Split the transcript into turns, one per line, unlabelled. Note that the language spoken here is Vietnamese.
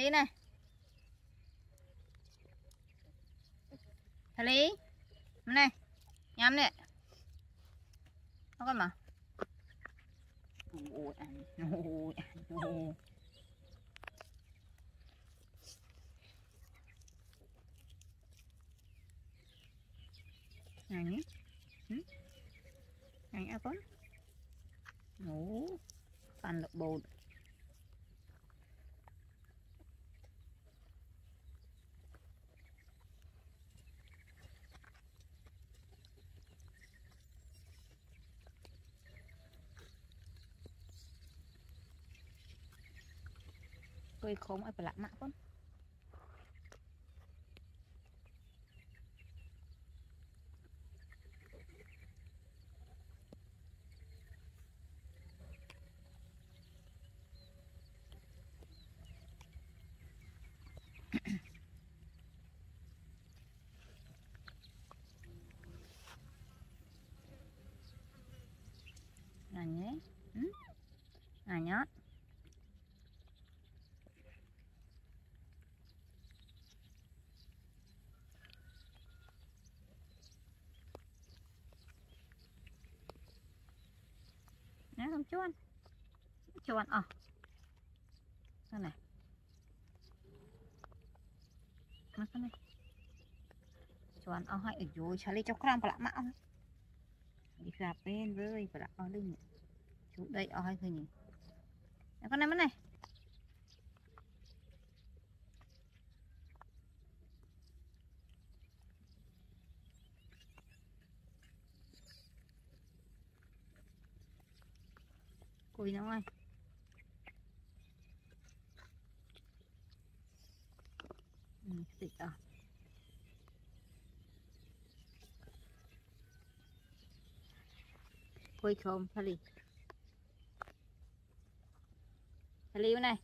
Lý này. Thầy Lý này, nhắm nè. Nó con mà. Ôi ăn, ôi ăn, ôi. Này nhé. Này ăn con. Ồ, ăn được bột. Tôi không ai phải lạ mạ con. Này nhé. Này nhá. Nè không chuan. Chuan à. Đây này. Nó cái này. Chuan ở hai ở dưới chả lấy cho con phải lạ mạ không? Đi gặp bên với phải lạ ở đây nhỉ. Chú đây ở hai thôi nhỉ. Nè con này mất này. Cùi nó ơi. Xịt à. Cùi không, thầy Lý. Thầy Lý này.